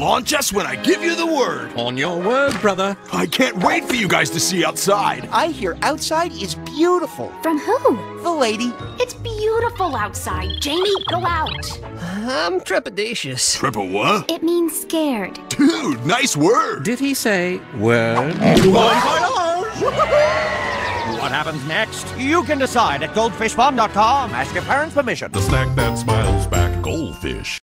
launch us when I give you the word. On your word, brother. I can't wait for you guys to see outside. I hear outside is beautiful. From who? The lady. It's beautiful outside. Jamie, go out. I'm trepidatious. Triple what? It means scared. Dude, nice word. Did he say word? What happens next? You can decide at goldfishfarm.com. Ask your parents' permission. The snack that smiles back. Goldfish.